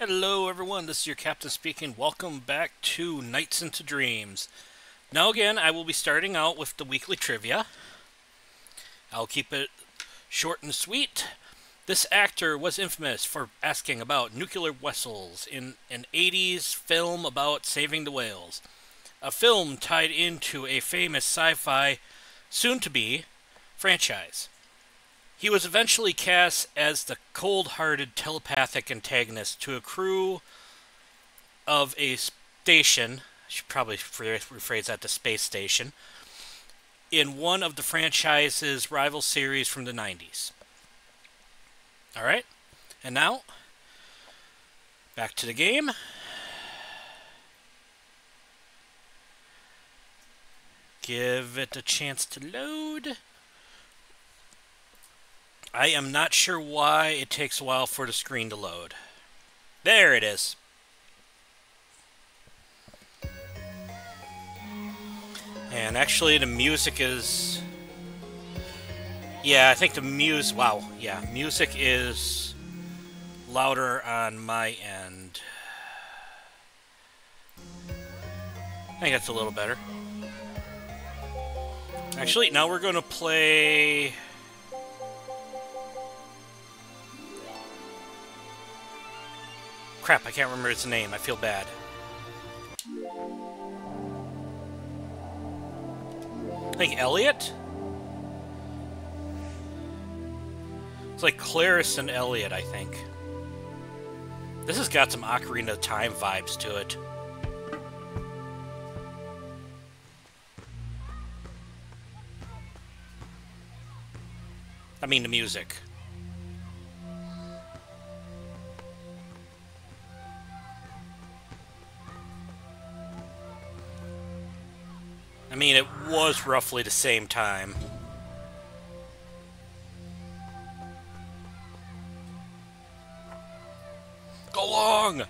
Hello everyone, this is your captain speaking. Welcome back to Nights into Dreams. Now again, I will be starting out with the weekly trivia. I'll keep it short and sweet. This actor was infamous for asking about nuclear vessels in an 80s film about saving the whales. A film tied into a famous sci-fi, soon-to-be, franchise. He was eventually cast as the cold-hearted telepathic antagonist to a crew of a station, I should probably rephrase that to space station, in one of the franchise's rival series from the 90s. Alright, and now, back to the game. Give it a chance to load. I am not sure why it takes a while for the screen to load. There it is. And actually the music is... Yeah, I think the music... Wow, yeah, music is louder on my end. I think that's a little better. Actually, now we're going to play... Crap, I can't remember its name. I feel bad. I think Elliot? It's like Clarice and Elliot, I think. This has got some Ocarina of Time vibes to it. I mean the music. I mean, it was roughly the same time. Go long!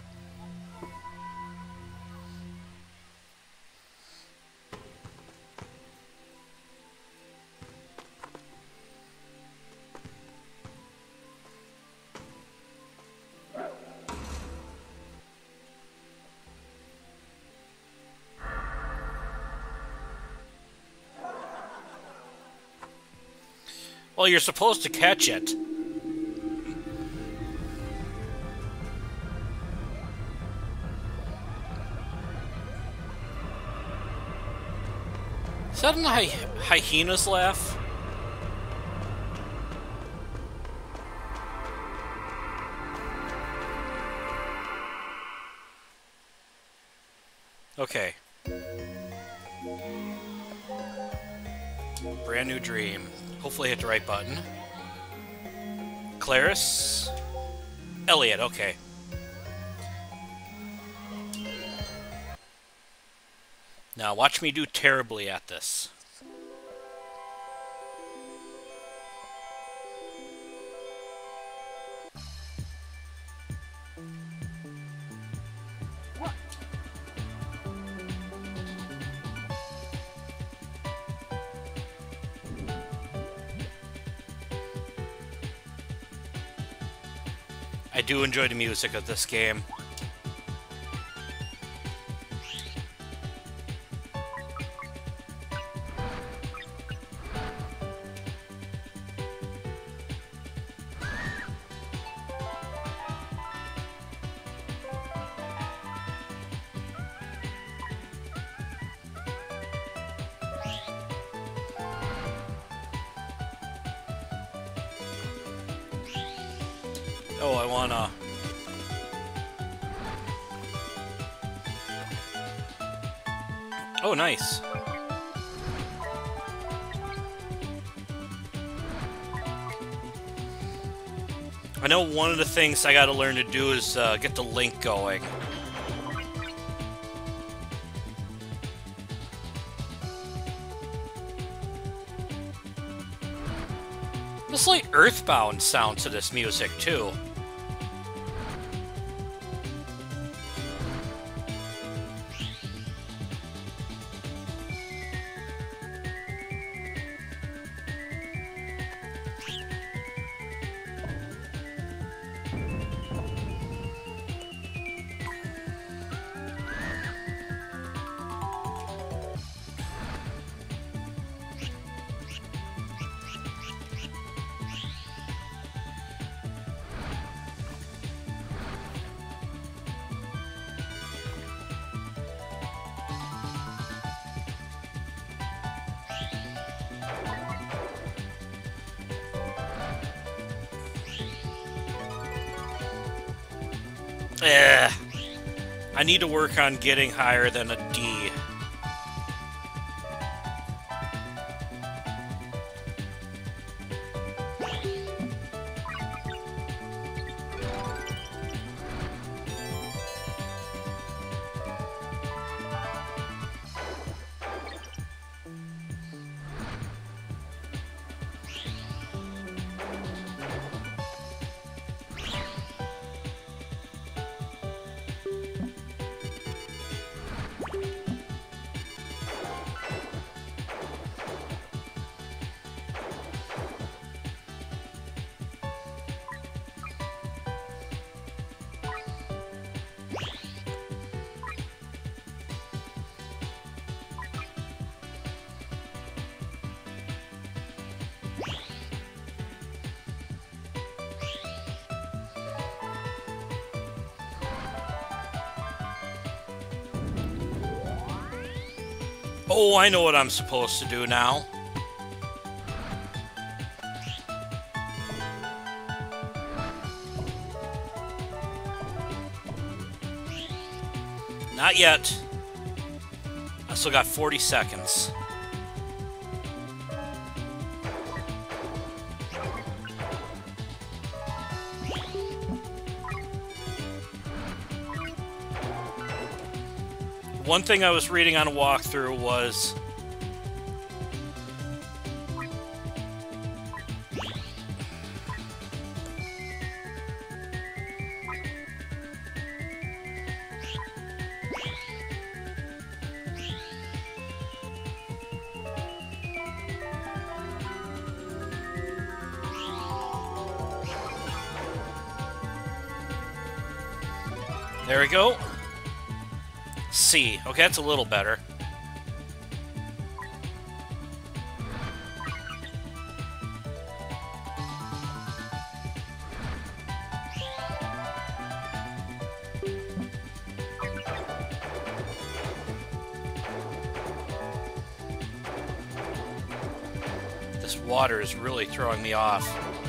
Well, you're supposed to catch it. Is that a hyena's laugh? Okay. Brand new dream. Hopefully I hit the right button. Clarice. Elliot, okay. Now watch me do terribly at this. I do enjoy the music of this game. Oh, I wanna... Oh, nice. I know one of the things I gotta learn to do is get the link going. There's like Earthbound sound to this music, too. Eh. I need to work on getting higher than a D. Oh, I know what I'm supposed to do now. Not yet. I still got 40 seconds. One thing I was reading on a walkthrough was there we go. C. Okay, that's a little better. This water is really throwing me off.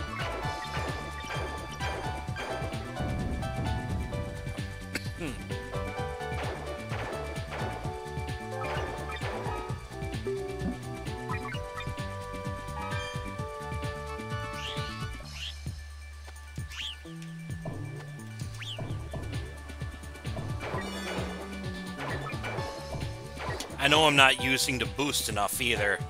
I know I'm not using the boost enough either.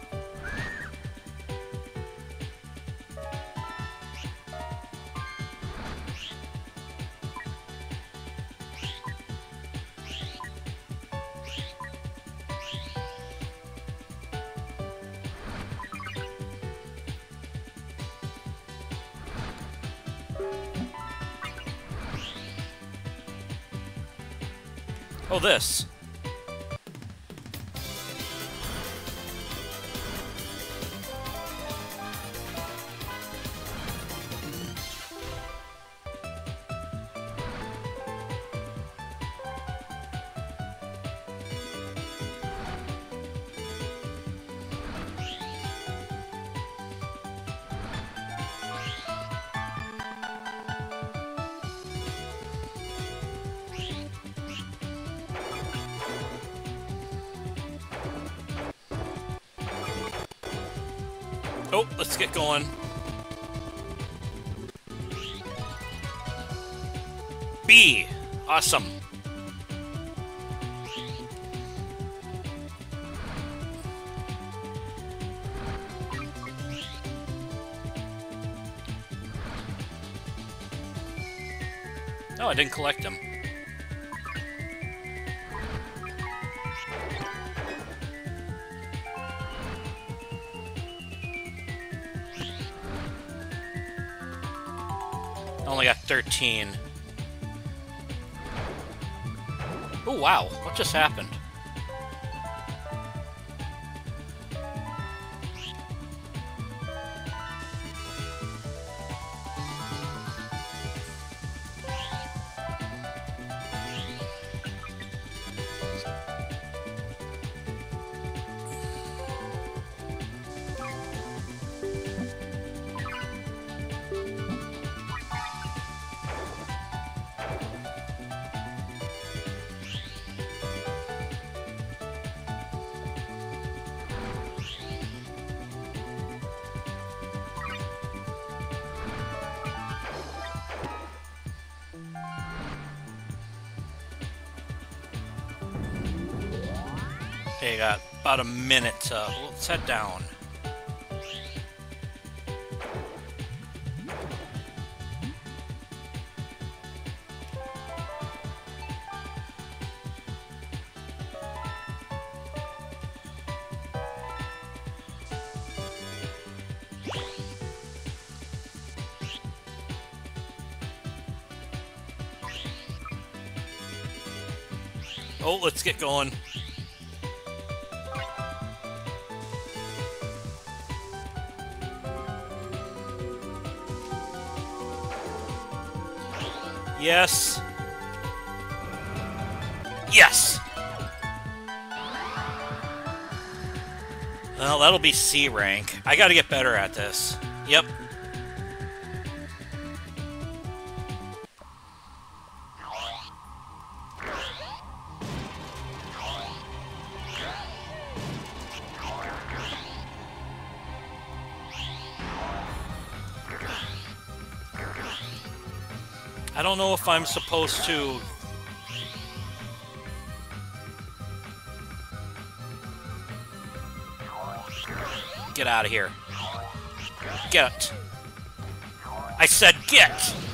Oh, this. Oh, let's get going. B. Awesome. Oh, I didn't collect them. I only got 13. Oh, wow. What just happened? Okay, got about a minute. Let's head down. Oh, let's get going. Yes. Yes! Well, that'll be C rank. I gotta get better at this. Yep. I don't know if I'm supposed to... Get out of here. Get. I said get!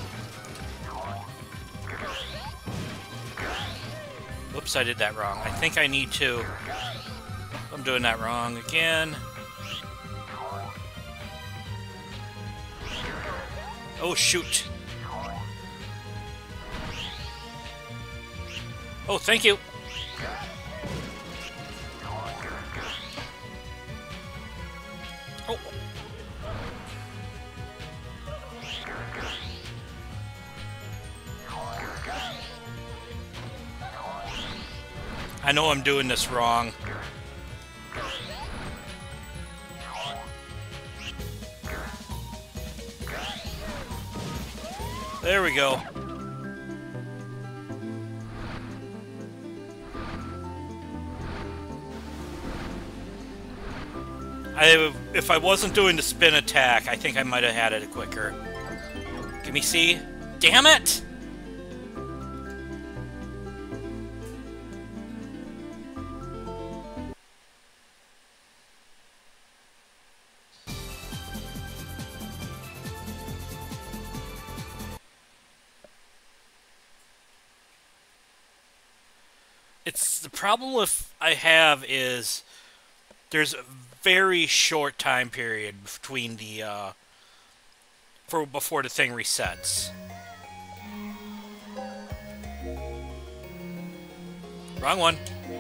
Whoops, I did that wrong. I think I need to... I'm doing that wrong again. Oh, shoot. Oh, thank you. Oh. I know I'm doing this wrong. There we go. If I wasn't doing the spin attack, I think I might have had it quicker. Give me C. Damn it! It's the problem with I have is there's a very short time period between the before the thing resets. Wrong one.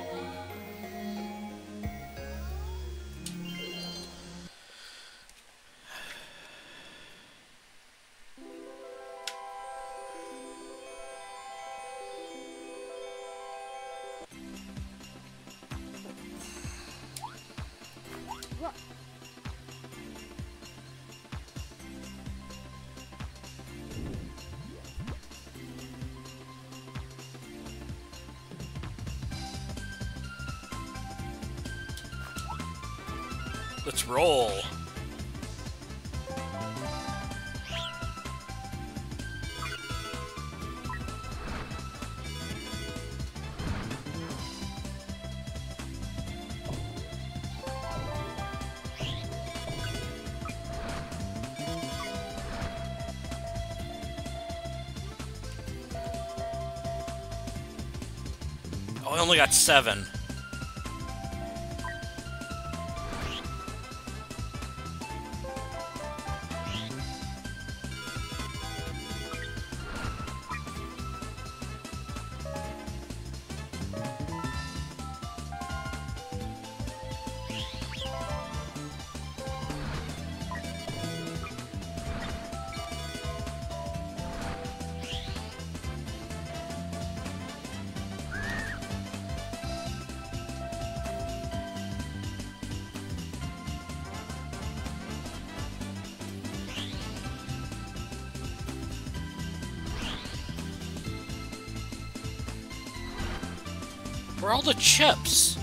Let's roll. Oh, I only got 7. Where are all the chips?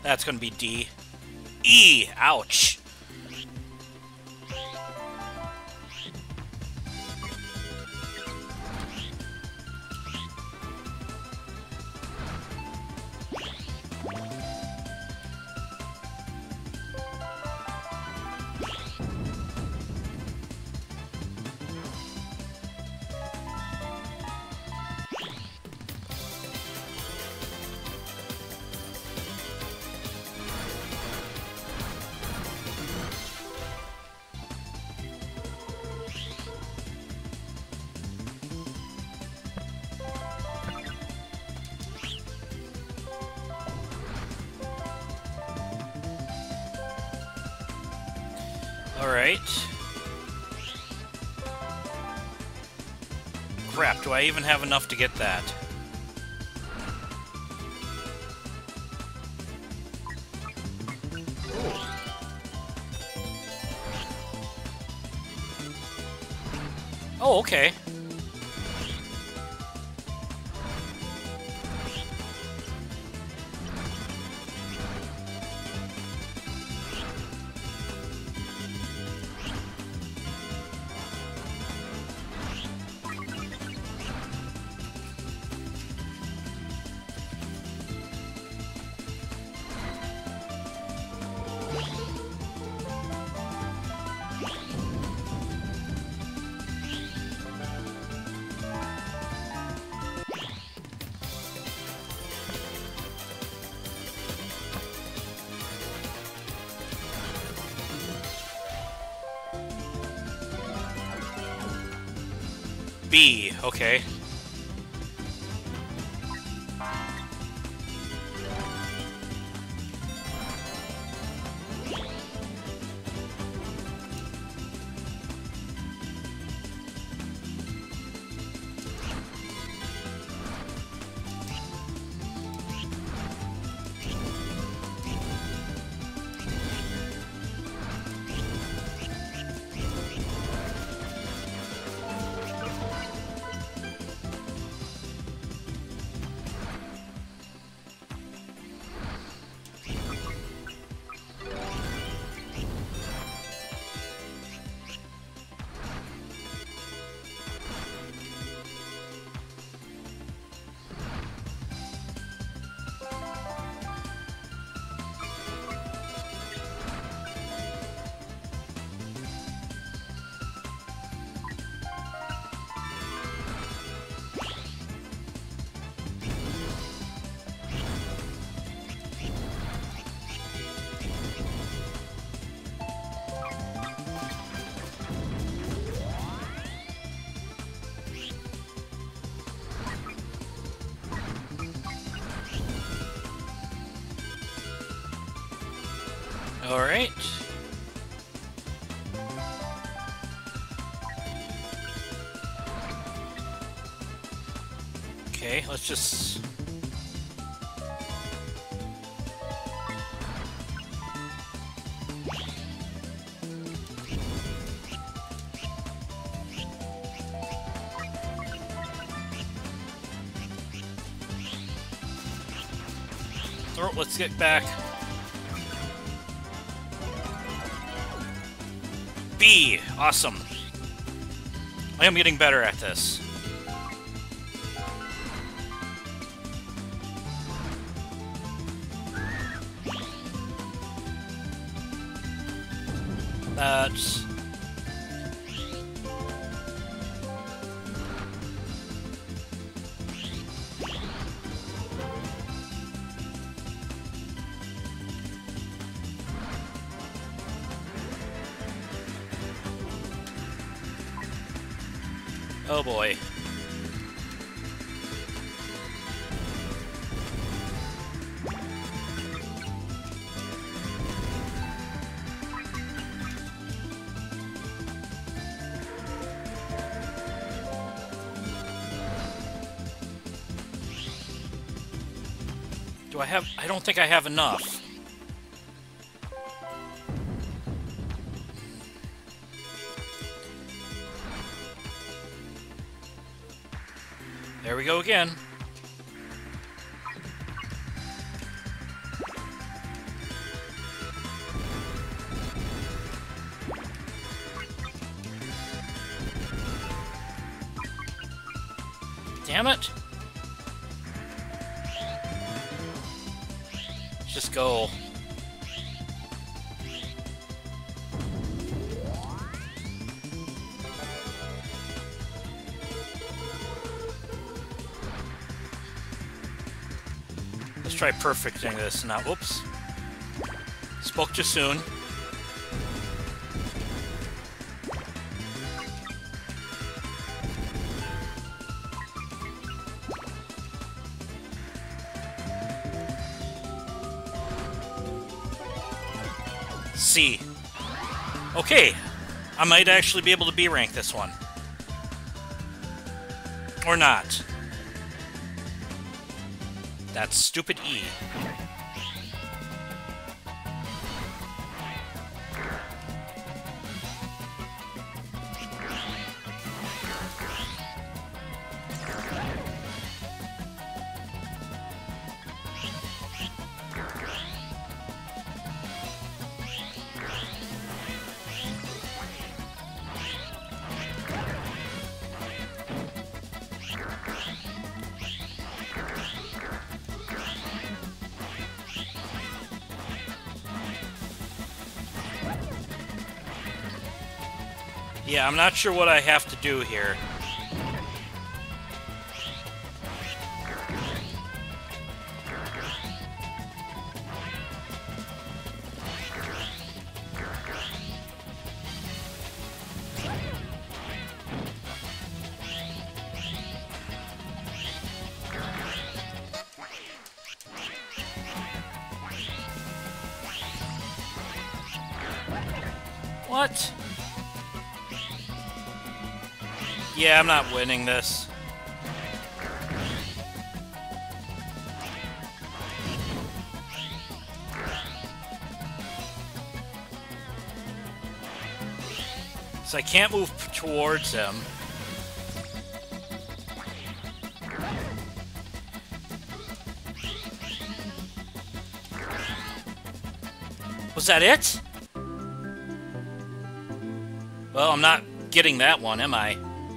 That's going to be D. E! Ouch! Alright. Crap, do I even have enough to get that? Ooh. Oh, okay. B, okay. Alright. Okay, let's just... Oh, let's get back. B! Awesome. I am getting better at this. That's... Oh boy. Do I have... I don't think I have enough. There we go again. Damn it! Just go. Let's try perfecting this now. Whoops. Spoke too soon. C. Okay. I might actually be able to B-rank this one. Or not. That's stupid E. Yeah, I'm not sure what I have to do here. What? Yeah, I'm not winning this. So I can't move towards him. Was that it? Well, I'm not getting that one, am I?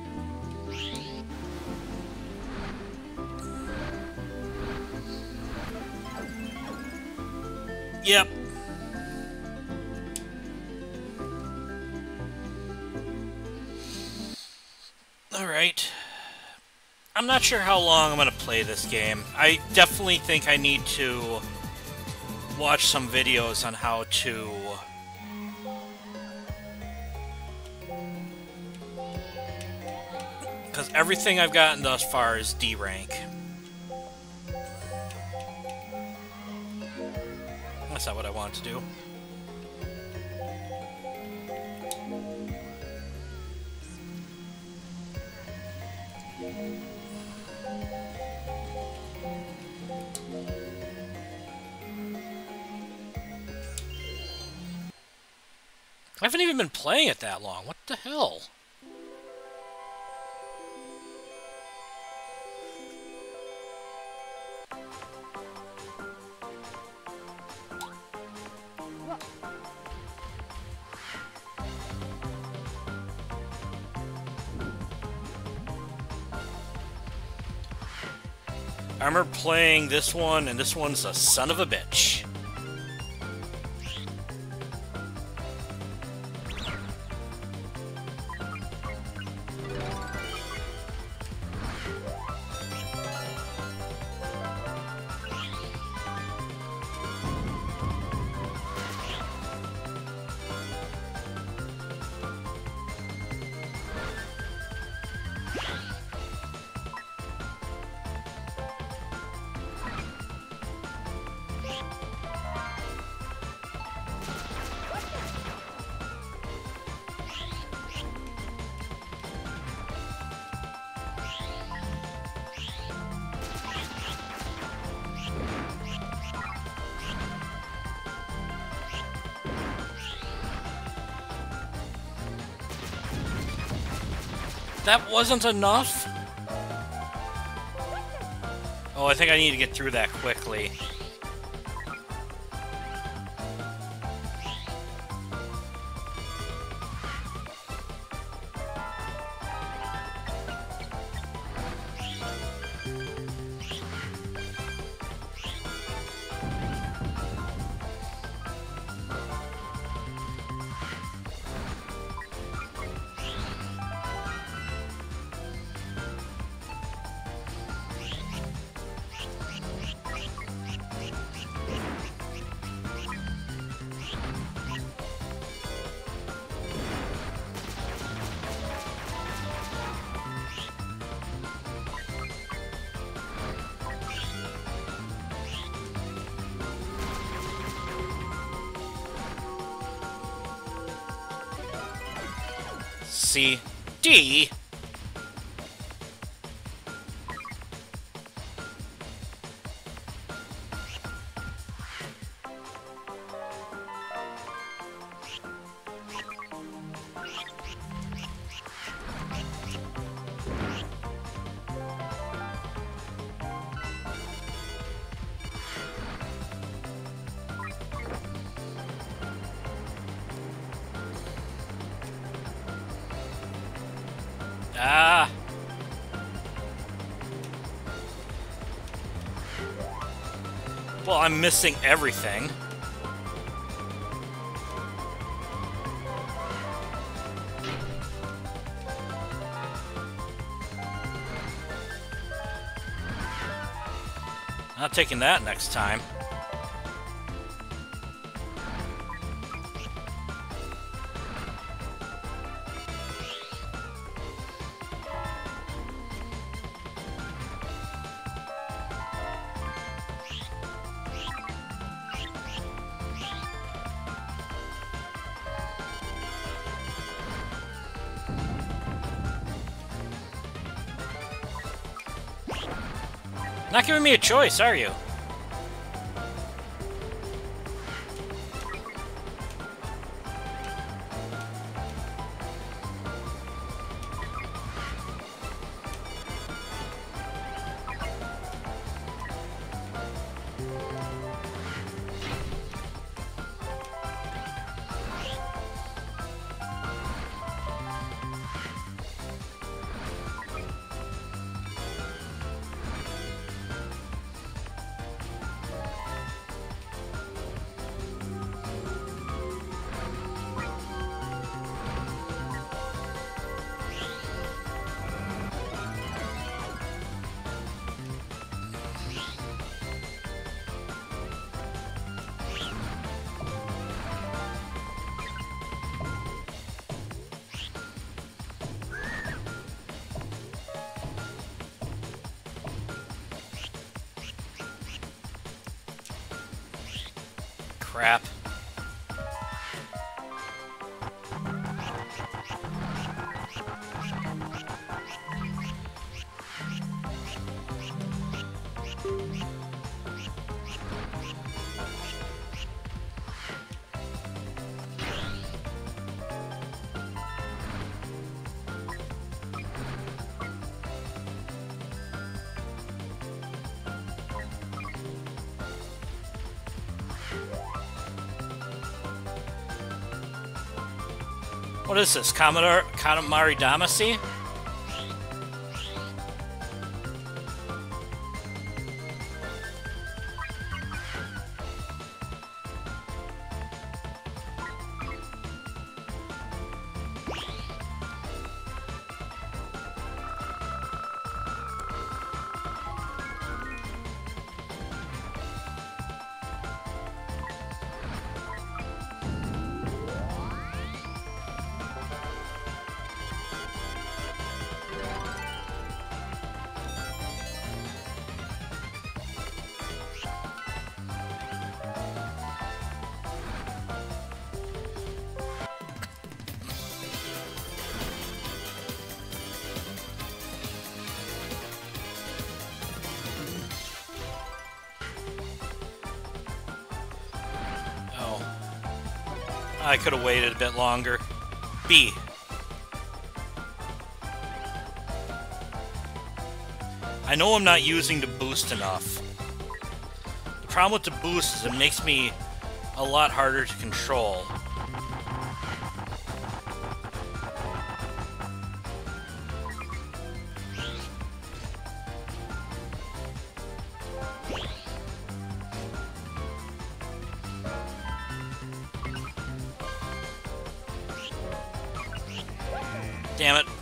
Yep. Alright. I'm not sure how long I'm going to play this game. I definitely think I need to watch some videos on how to because everything I've gotten thus far is D rank. That's not what I wanted to do. I haven't even been playing it that long. What the hell? I remember playing this one, and this one's a son of a bitch. That wasn't enough? Oh, I think I need to get through that quickly. C, D. Ah. Well, I'm missing everything. Not taking that next time. Not giving me a choice, are you? Crap. What is this? Katamari Damacy? I could have waited a bit longer. B. I know I'm not using the boost enough. The problem with the boost is it makes me a lot harder to control. Damn it.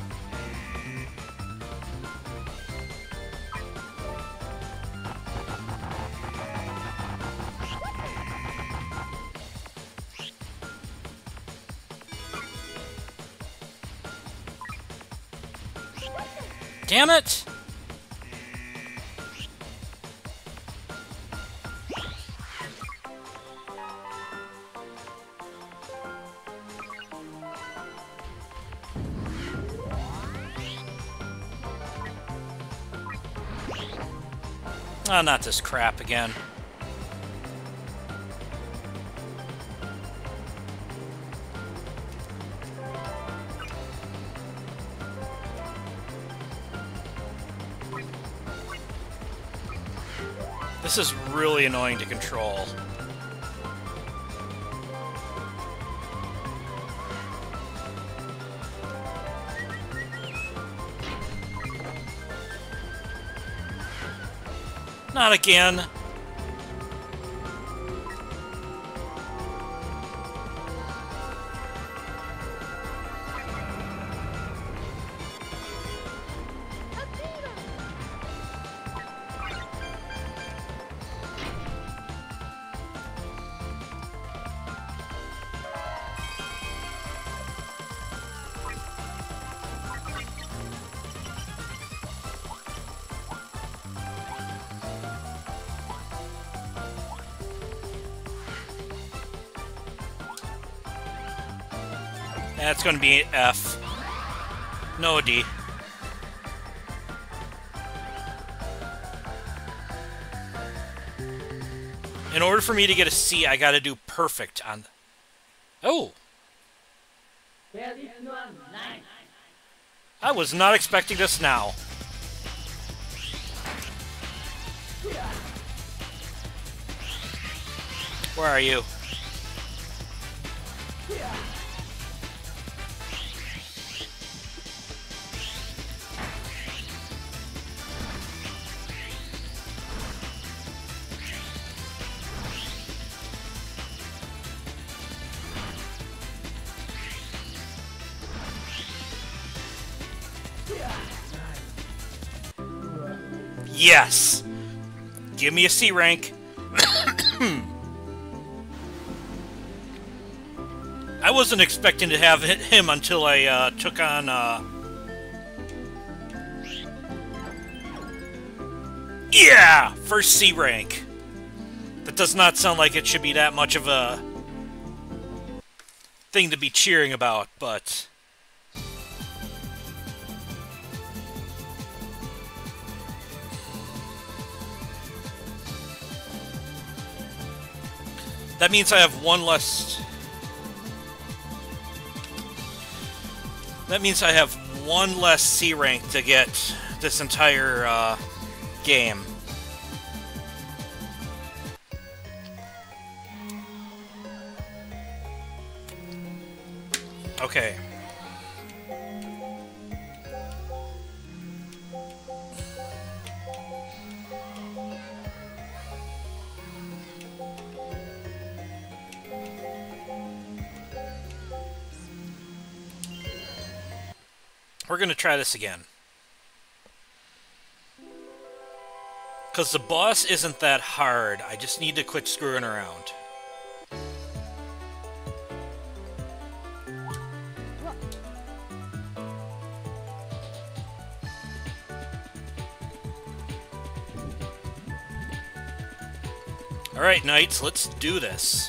Damn it! Oh, not this crap again. This is really annoying to control. Not again. That's going to be F. No D. In order for me to get a C, I got to do perfect on... Oh! I was not expecting this now. Where are you? Yes! Give me a C rank. I wasn't expecting to have him until I took on... Yeah! First C rank. That does not sound like it should be that much of a thing to be cheering about, but... That means I have one less... That means I have one less C rank to get this entire game. Okay. We're going to try this again. Because the boss isn't that hard. I just need to quit screwing around. Alright, Knights, let's do this.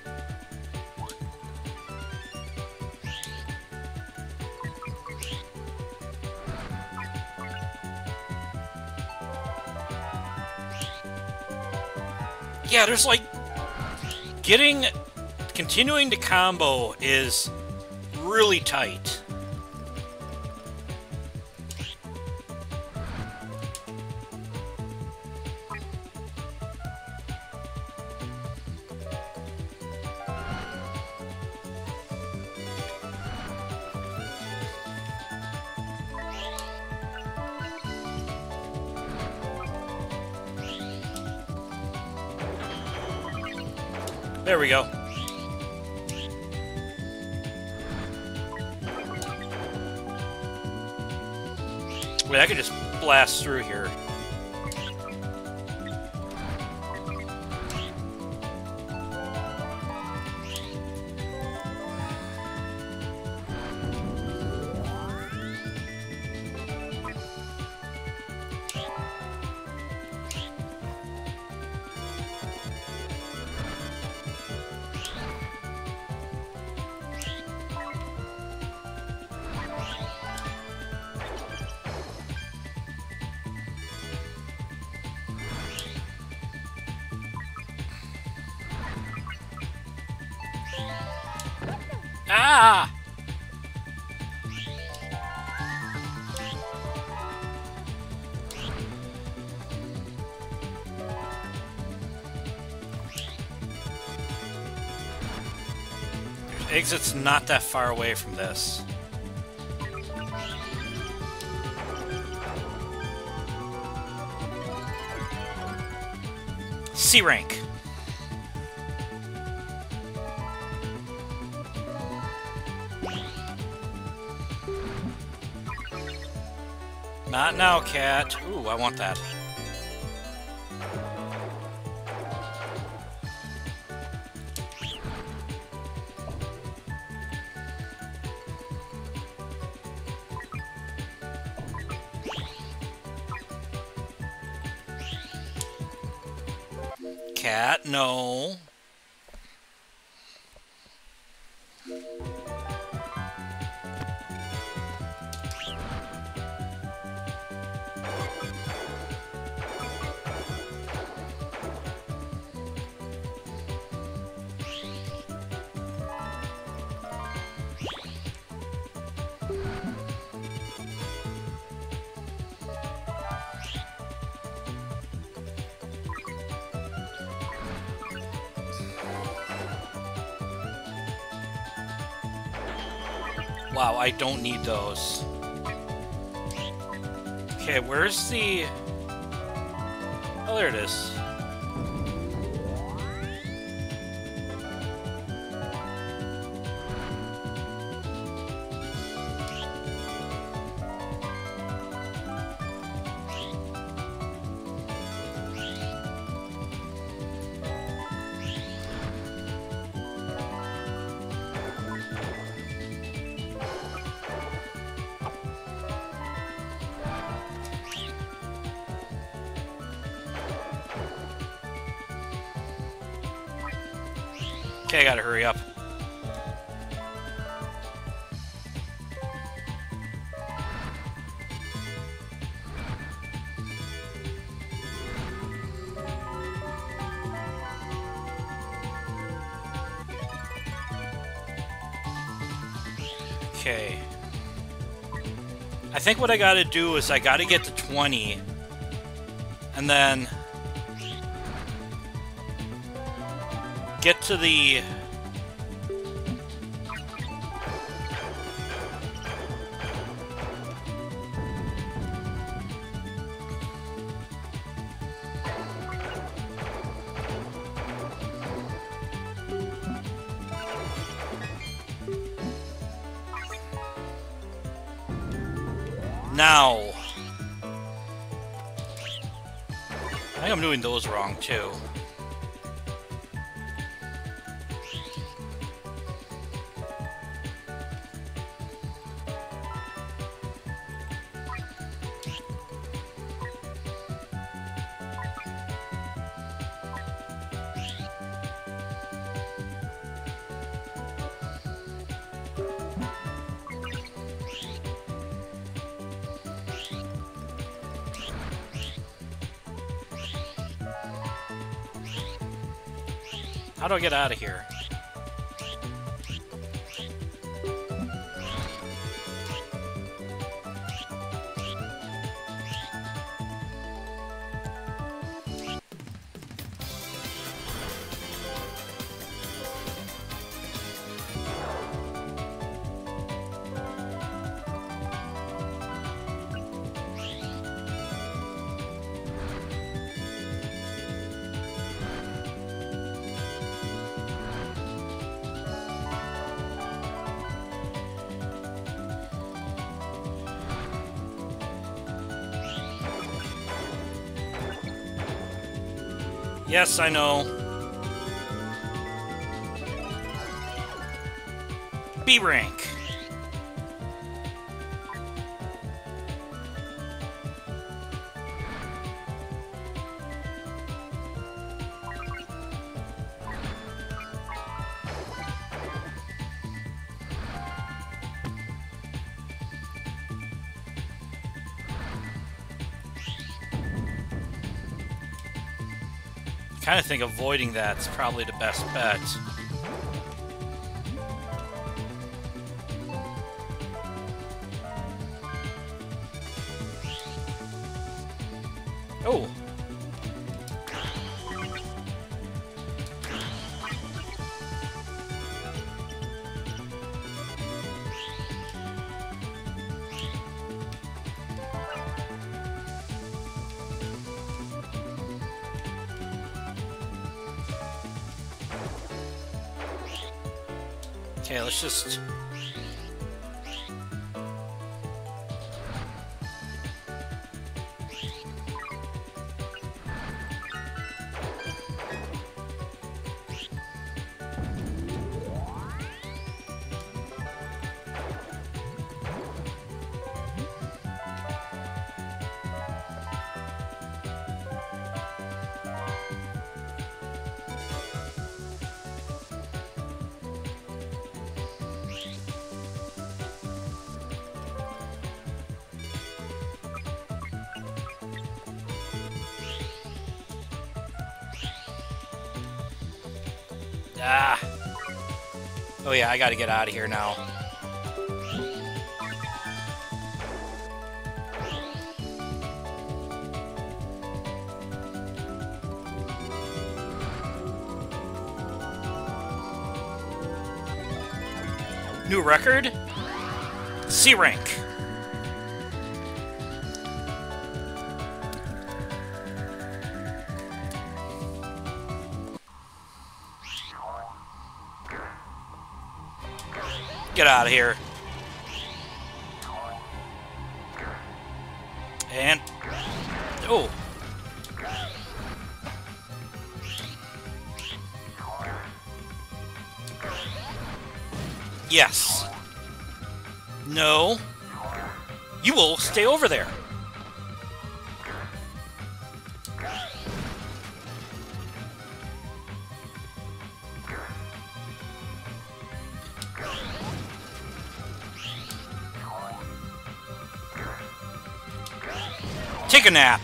Yeah, there's like... Continuing to combo is really tight. There we go. Wait, I could just blast through here. Ah! Exit's not that far away from this. C rank. Not now, cat. Ooh, I want that. Cat, no. Wow, I don't need those. Okay, where's the... Oh, there it is. Okay, I gotta hurry up. Okay. I think what I gotta do is I gotta get to 20. And then... get to the... Now. I think I'm doing those wrong, too. How do I get out of here? Yes, I know. B rank. I kind of think avoiding that's probably the best bet. Oh. Okay, let's just... Ah. Oh yeah, I gotta get out of here now. New record? C rank. Get out of here. And... oh. Yes. No. You will stay over there. Take a nap.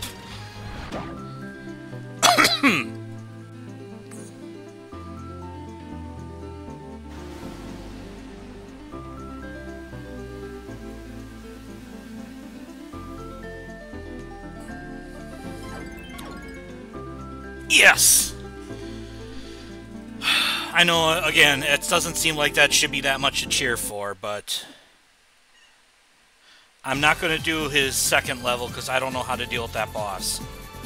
Yes! I know, again, it doesn't seem like that should be that much to cheer for, but... I'm not going to do his second level because I don't know how to deal with that boss.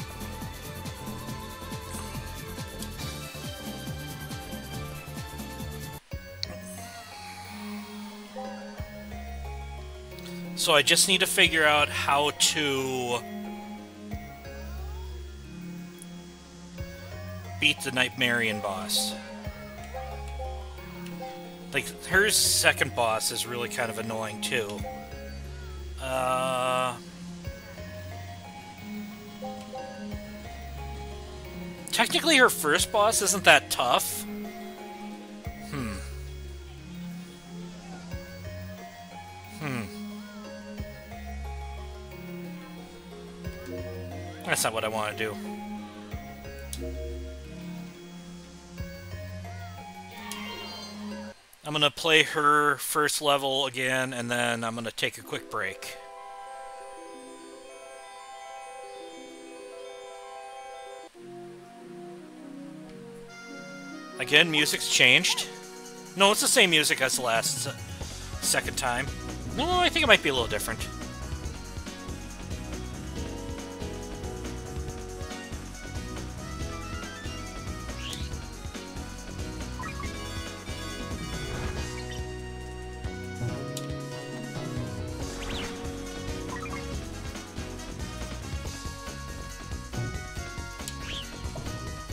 So I just need to figure out how to beat the Nightmarian boss. Like, her second boss is really kind of annoying too. Technically her first boss isn't that tough. That's not what I want to do. I'm gonna play her first level again, and then I'm gonna take a quick break. Again, music's changed. No, it's the same music as the last second time. No, I think it might be a little different.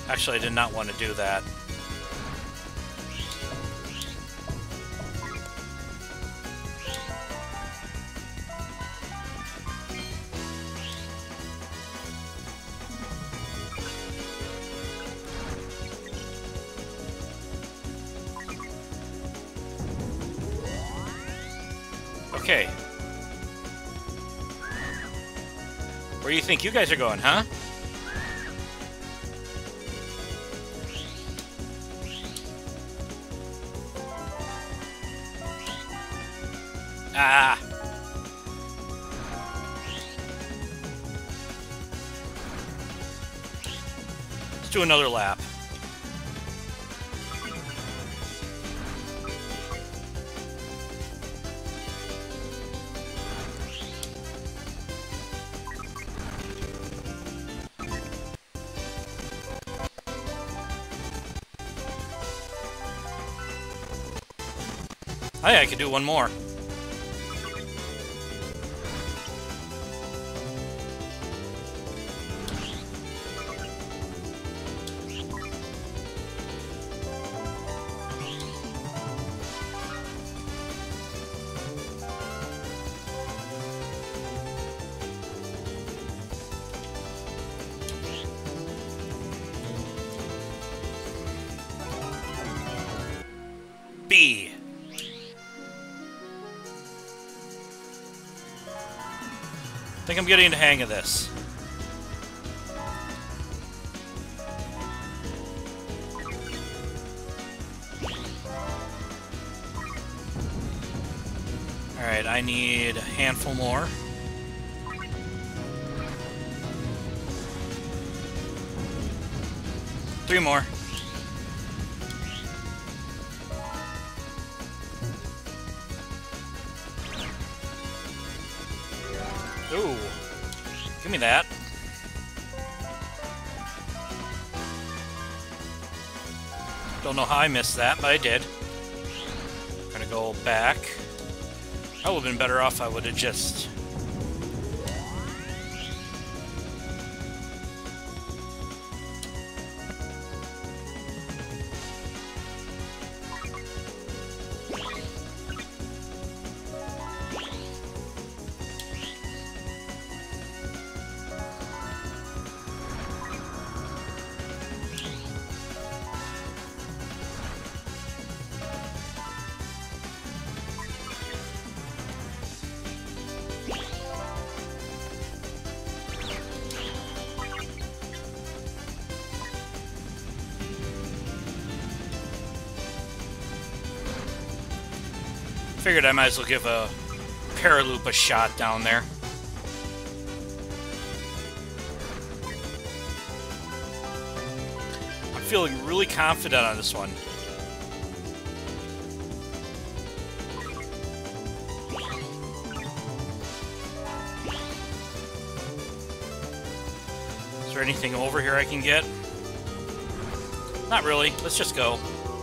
Actually, I did not want to do that. Okay. Where do you think you guys are going, huh? Ah! Let's do another lap. Hey, I could do one more. B. I think I'm getting the hang of this. Alright, I need a handful more. Three more. Ooh. Give me that. Don't know how I missed that, but I did. Gonna go back. I would have been better off I would have just... Figured I might as well give a Paraloop a shot down there. I'm feeling really confident on this one. Is there anything over here I can get? Not really. Let's just go.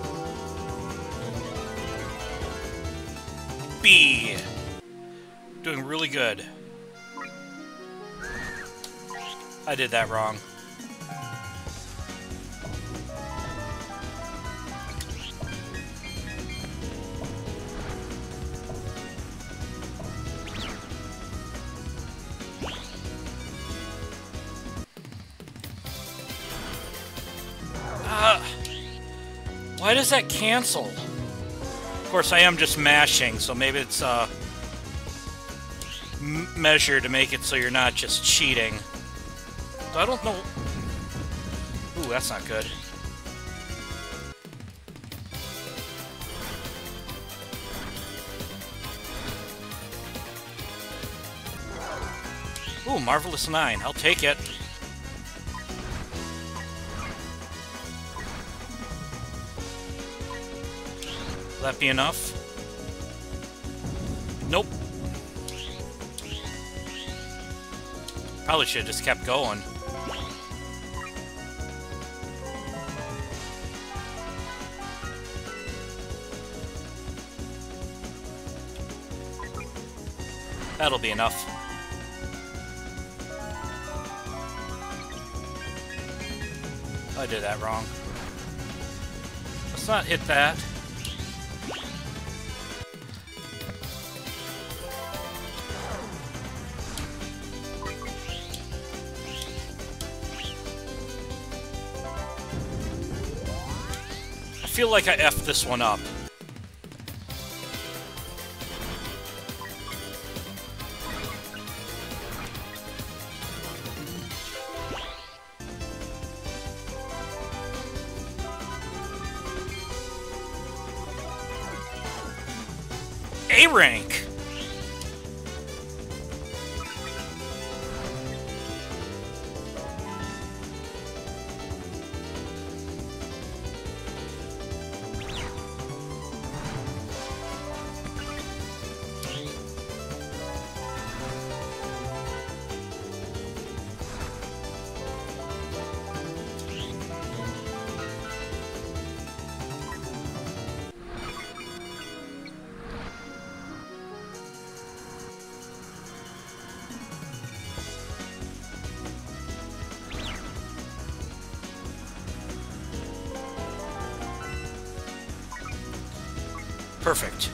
B. Doing really good. I did that wrong. Why does that cancel? Of course, I am just mashing, so maybe it's a measure to make it so you're not just cheating. So I don't know. Ooh, that's not good. Ooh, Marvelous 9. I'll take it. Will that be enough? Nope. Probably should have just kept going. That'll be enough. I did that wrong. Let's not hit that. I feel like I effed this one up. A rank. Perfect.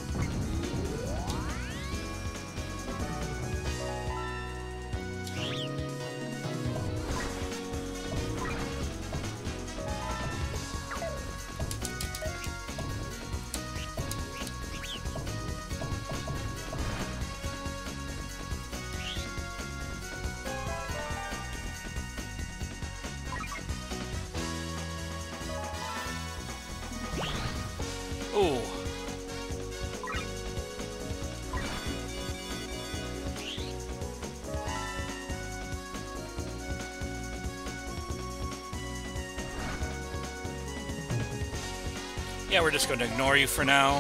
Ooh. Yeah, we're just going to ignore you for now.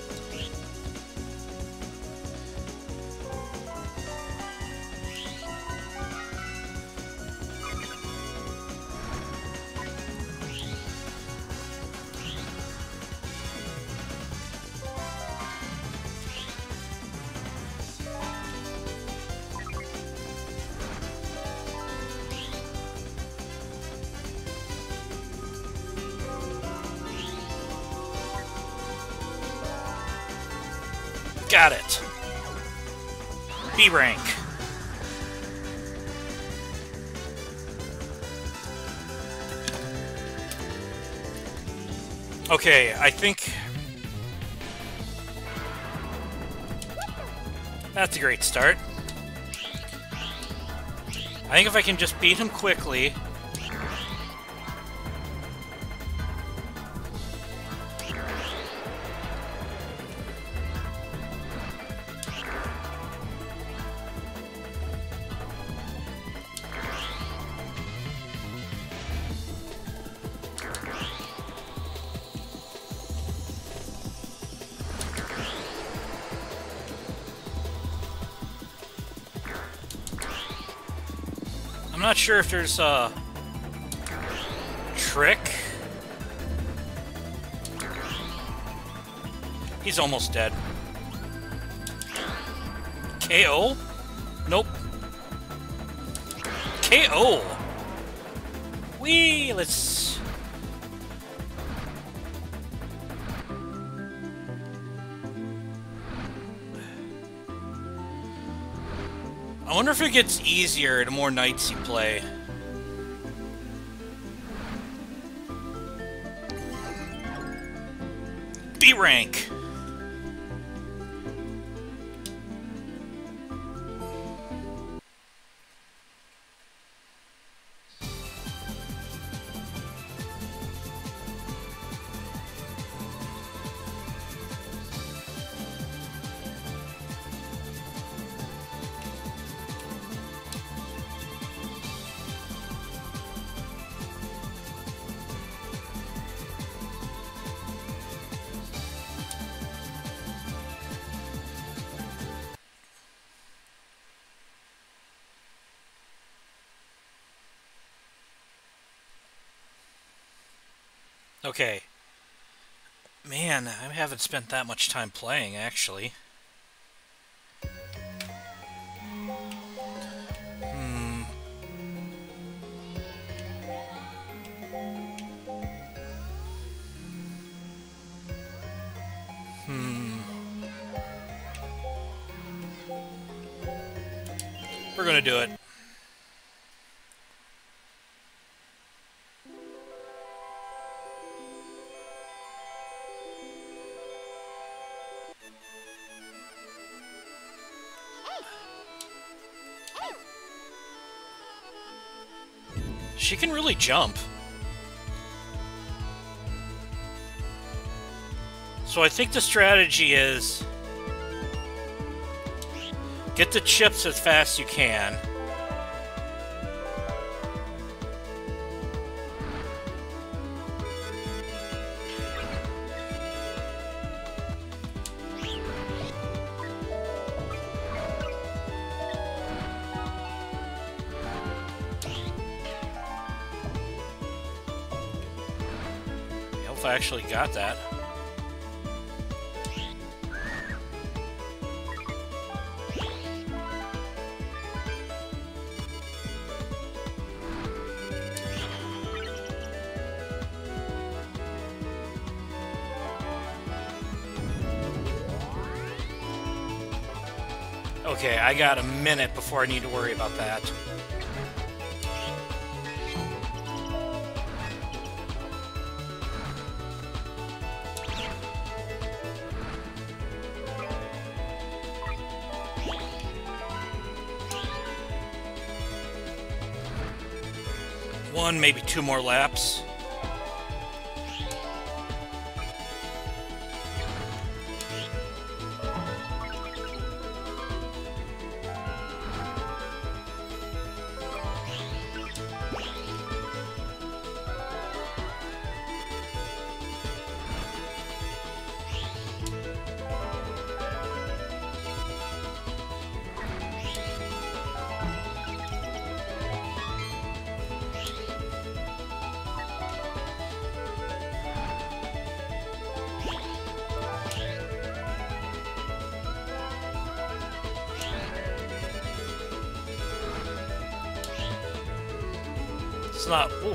Got it. B rank. Okay, I think that's a great start. I think if I can just beat him quickly. I'm not sure if there's a trick. He's almost dead. KO? Nope. KO! Whee! Let's... I wonder if it gets easier the more nights you play. B rank. Okay. Man, I haven't spent that much time playing, actually. We're gonna do it. She can really jump. So I think the strategy is get the chips as fast as you can. If I actually got that. Okay, I got a minute before I need to worry about that. One, maybe two more laps. It's not. Ooh.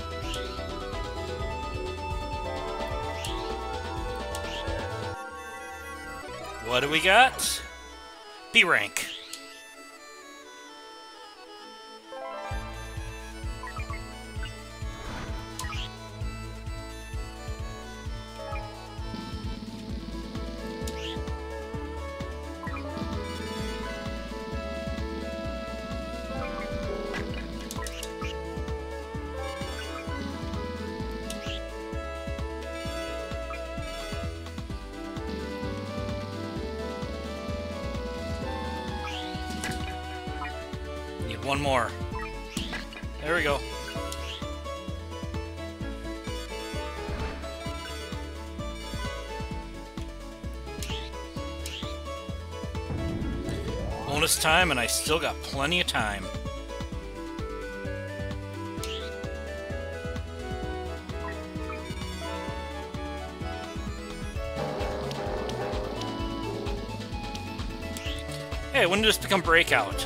What do we got? B rank. One more. There we go. Bonus time, and I still got plenty of time. Hey, when did this become Breakout?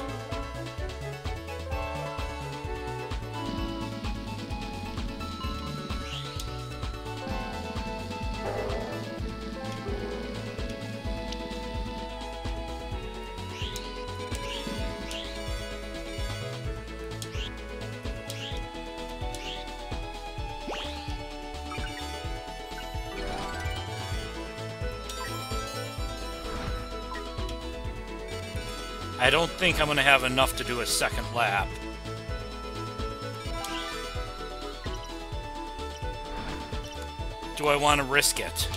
I don't think I'm going to have enough to do a second lap. Do I want to risk it?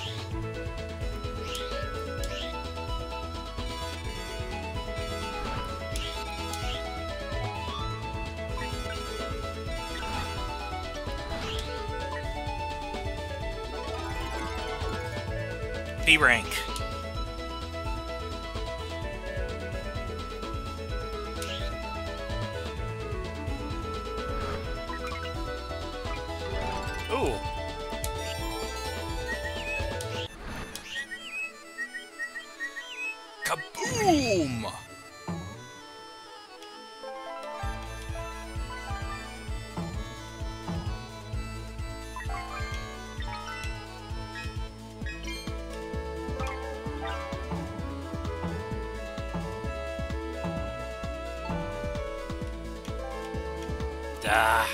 B rank. Ooh. Kaboom! Ah.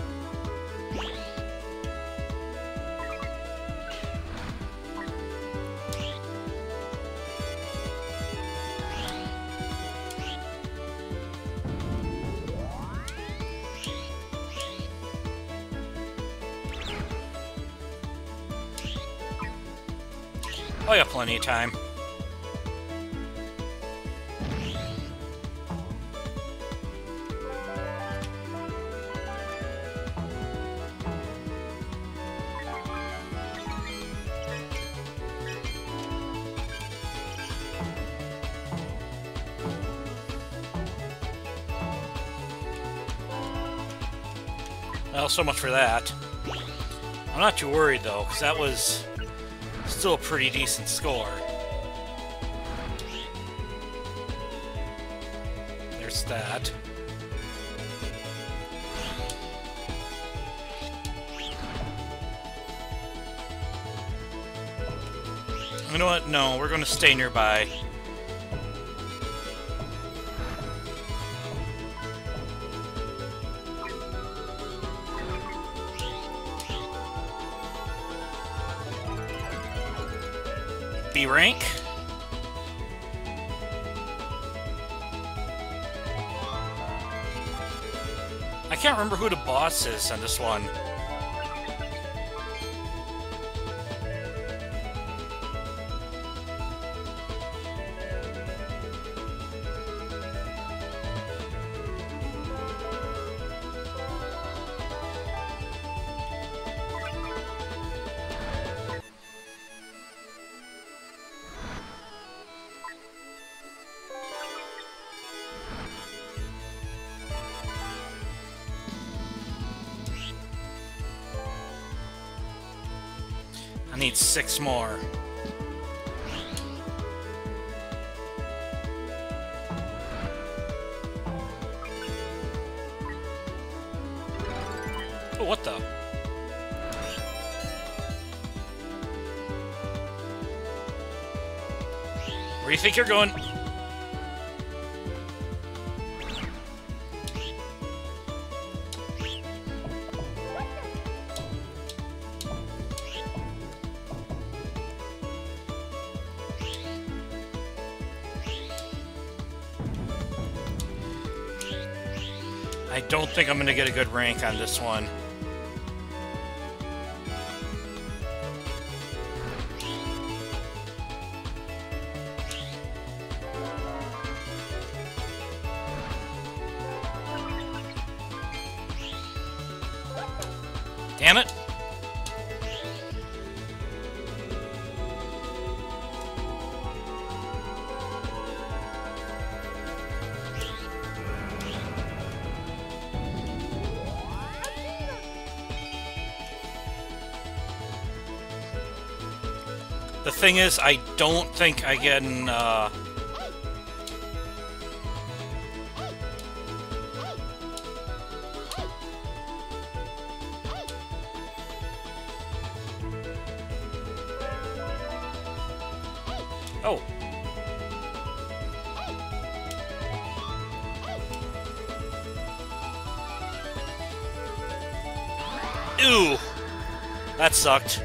Oh, I got plenty of time. Well, so much for that. I'm not too worried, though, because that was still a pretty decent score. There's that. You know what? No, we're going to stay nearby. B rank. I can't remember who the boss is on this one. I need 6 more. Oh, what the? Where do you think you're going? I don't think I'm going to get a good rank on this one. Damn it! The thing is, I don't think I get an, Oh. Ew! That sucked.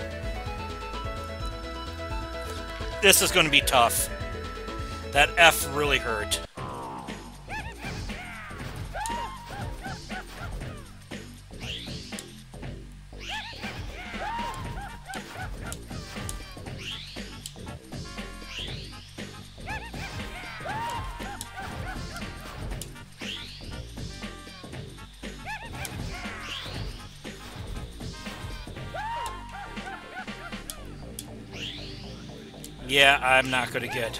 This is going to be tough. That F really hurt. Yeah, I'm not going to get.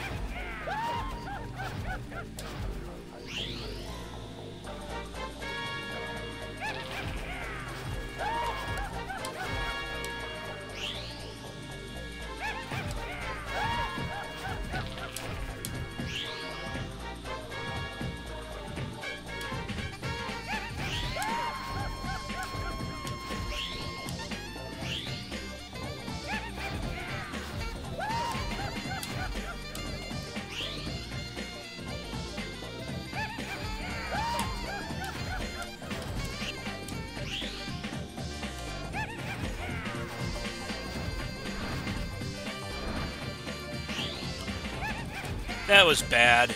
That was bad.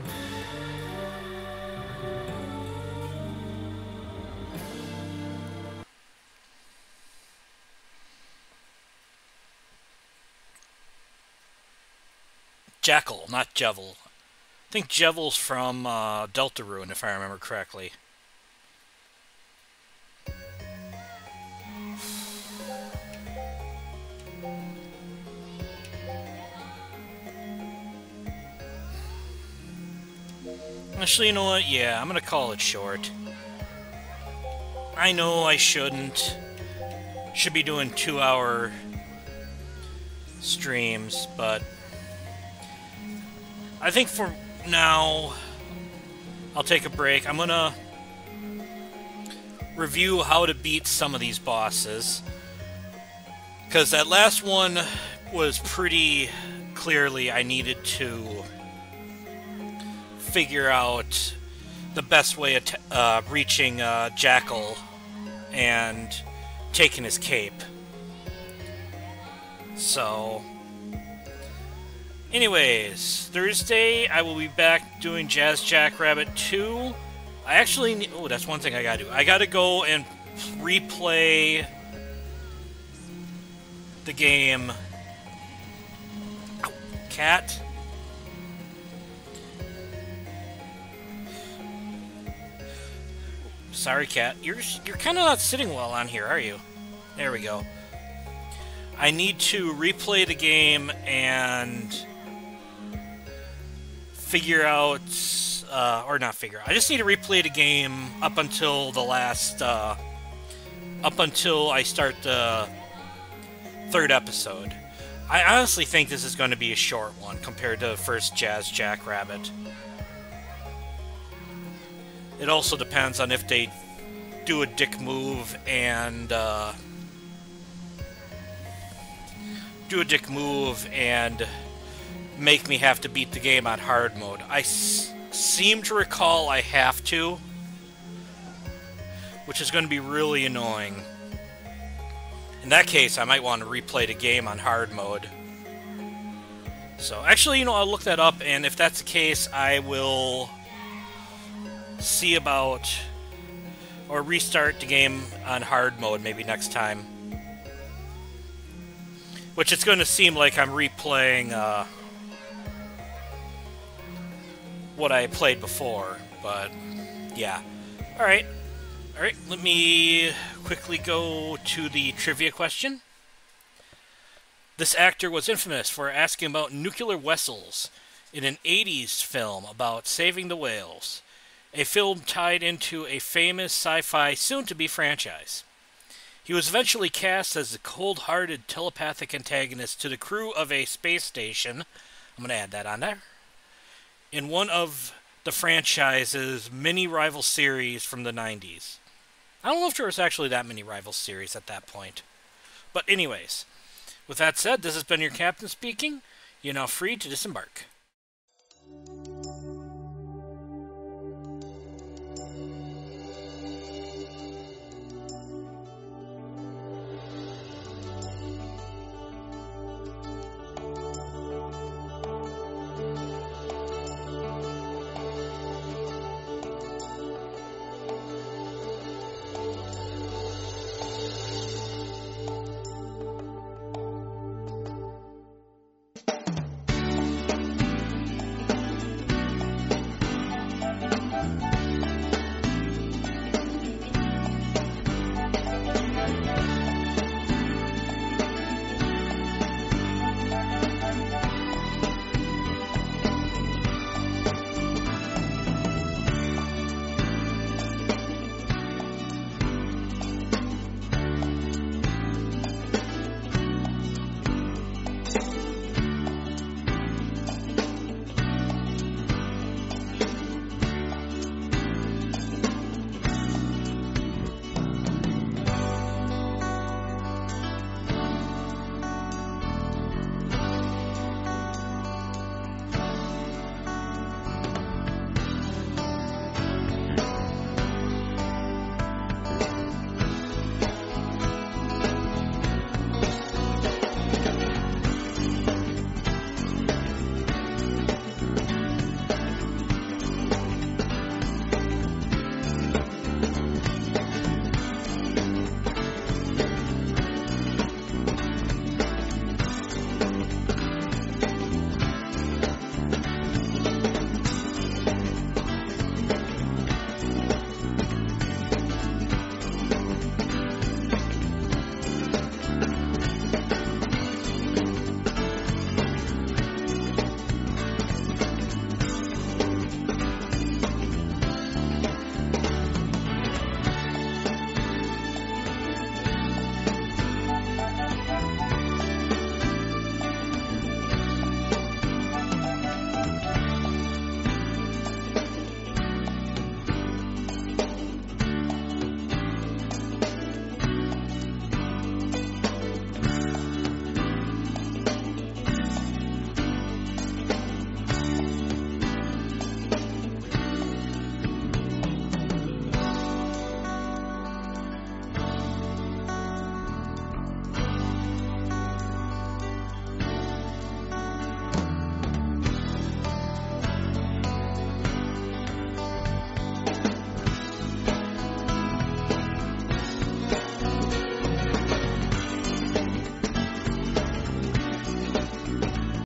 Jackal, not Jevil. I think Jevil's from Deltarune, if I remember correctly. Actually, you know what? Yeah, I'm gonna call it short. I know I shouldn't. Should be doing 2-hour streams, but I think for now, I'll take a break. I'm gonna review how to beat some of these bosses, because that last one was pretty clearly I needed to figure out the best way of reaching Jackal and taking his cape. So, anyways, Thursday I will be back doing Jazz Jackrabbit 2. I actually need... Oh, that's one thing I gotta do. I gotta go and replay the game. Ow, cat. Sorry, cat. You're kind of not sitting well on here, are you? There we go. I need to replay the game and figure out, or not figure out. I just need to replay the game up until the last, up until I start the 3rd episode. I honestly think this is going to be a short one compared to the first Jazz Jackrabbit. It also depends on if they do a dick move and make me have to beat the game on hard mode. I seem to recall I have to, which is going to be really annoying. In that case, I might want to replay the game on hard mode. So, actually, you know, I'll look that up, and if that's the case, I will see about, or restart the game on hard mode maybe next time. Which it's going to seem like I'm replaying what I played before, but yeah. Alright, let me quickly go to the trivia question. This actor was infamous for asking about nuclear vessels in an 80s film about saving the whales. A film tied into a famous sci-fi soon-to-be franchise. He was eventually cast as the cold-hearted telepathic antagonist to the crew of a space station. I'm going to add that on there. In one of the franchise's many rival series from the 90s. I don't know if there was actually that many rival series at that point. But anyways, with that said, this has been your captain speaking. You're now free to disembark.